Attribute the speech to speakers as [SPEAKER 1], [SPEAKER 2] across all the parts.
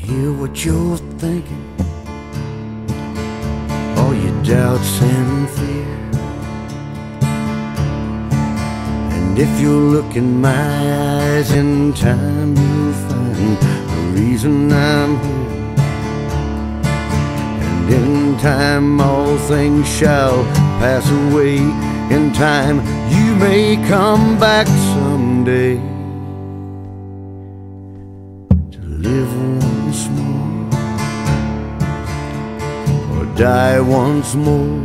[SPEAKER 1] hear what you're thinking, all your doubts and fear. And if you look in my eyes, in time you'll find the reason I'm here. And in time all things shall pass away. In time you may come back someday to live once more or die once more.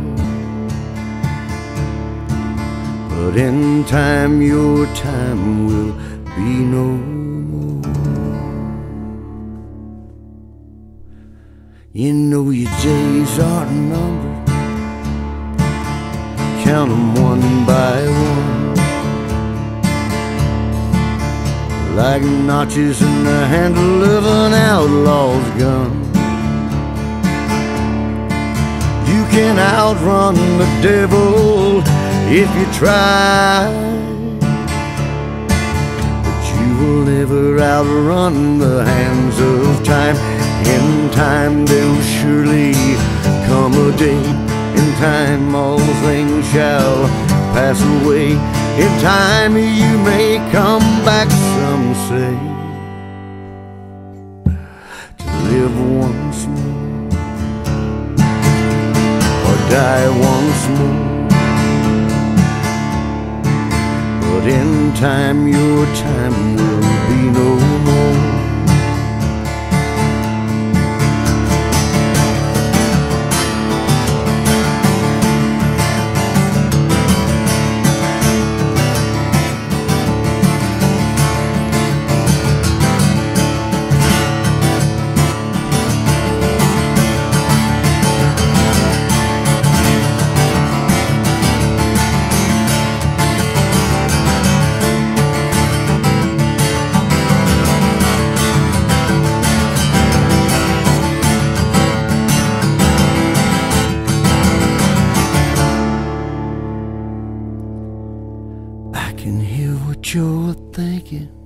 [SPEAKER 1] But in time your time will be no more. You know your days are numbered, count them one by one, like notches in the handle of an outlaw's gun. You can outrun the devil if you try, but you will never outrun the hands of time. In time there'll surely come a day. In time all things shall pass away. In time you may come back, some say, to live once more or die once more. But in time your time will be no more. I can hear what you're thinking,